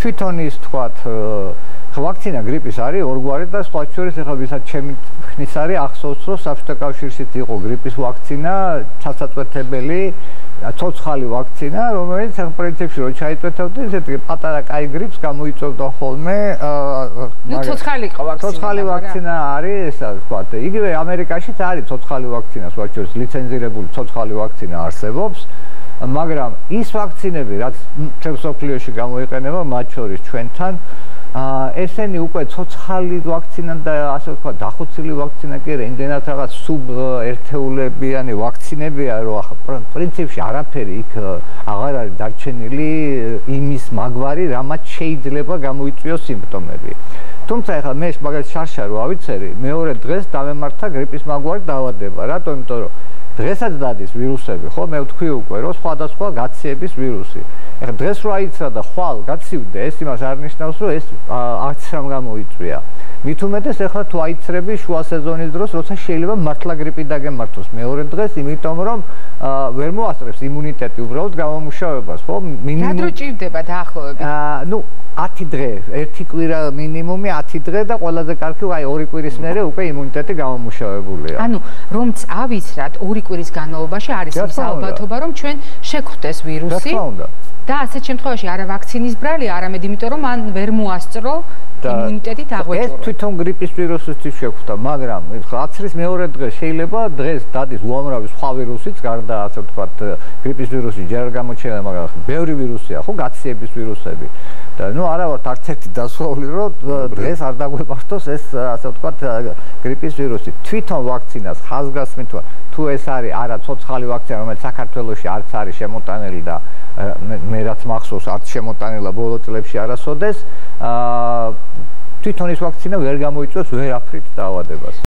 თვითონ ის თქვათ ვაქცინა გრიპის არის ორგვარი და სხვა შორის ახლა ვისაც ჩემი ხნის არის ახსოვს რომ საბჭოთა კავშირშიც იყო გრიპის ვაქცინა ჩასაწვეთებელი ცოცხალი ვაქცინა რომელიც პრინციპში რო ჩაიწვეთავდა ესეთი პატარა კაი გრიპს გამოიწვევდა ხოლმე ცოცხალი იყო ვაქცინა ცოცხალი ვაქცინა არის ესა თქვათ იგივე ამერიკაშიც არის ცოცხალი ვაქცინა სხვა შორის ლიცენზირებული ცოცხალი ვაქცინა არსებობს მაგრამ ის ვაქცინები რაც მსოფლიოში გამოიყენება მათ შორის ჩვენთან ესენი უკვე ცოცხალი ვაქცინა და ასე ვთქვათ დახოცილი ვაქცინა კი რამდენად რაღაც სუბერთეულებიანი ვაქცინებია რომ ახლა პრინციპში არაფერი იქ აღარ არის დარჩენილი იმის მაგვარი რამაც შეიძლება გამოიწვიოს სიმპტომები თუმცა ახლა მე მაგას შარშა რო ავიცერი მეორე დღეს დამემართა გრიპის მაგვარი დაავადება რატომ იმიტომ რომ დღესაც დადის ვირუსები ხო მე ვთქვი უკვე რომ სხვადასხვა გაციების ვირუსი ეხლა დღეს რო აიცა და ხვალ გაცივდე ეს იმას არ ნიშნავს რომ ეს არც რამ გამოიწვია მით უმეტეს ეხლა თუ აიცრები შუა სეზონის დროს როცა შეიძლება მართლა გრიპი დაგემართოს მეორე დღეს იმიტომ რომ ვერ მოასწრებს იმუნიტეტი უბრალოდ გამომუშავებას ხო მინიმუმ რა დრო ჭირდება დაახლოებით ნუ 10 დღე ერთი კვირა მინიმუმი 10 დღე და ყველაზე კარგი აი 2 კვირის მერე უკვე იმუნიტეტი გამომუშავებულია ანუ რომც ავიცრათ 2 კვირის განმავლობაში არის ის ალბათობა რომ ჩვენ შეგვხვდეს ვირუსი და ასეთ შემთხვევაში არა ვაქცინის ბრალი არამედ იმიტომ რომ მან ვერ მოასწრო იმუნიტეტით აღვეჭურა. ეს თვითონ გრიპის ვირუსისთვის შეგვხვდა, მაგრამ 10-ის მეორე დღეს შეიძლება დღეს დადის უამრავი სხვა ვირუსიც, გარდა ასე ვთქვათ, გრიპის ვირუსი ჯერ გამოჩენა, მაგრამ ბევრი ვირუსია, ხო, გაციების ვირუსები. და ნუ არა ვართ არც ერთი დასვეული, რომ დღეს არ დაგვემართოს ეს ასე ვთქვათ გრიპის ვირუსი. თვითონ ვაქცინას ხაზგასმით თუ ეს არის არა ცოცხალი ვაქცინა, რომელიც საქართველოში არც არის შემოტანილი და მე რაც მახსოვს არც შემოტანილა ბოლო წლებში არასოდეს თვითონ ის ვაქცინა ვერ გამოიწვევს ვერაფრით დაავადებას.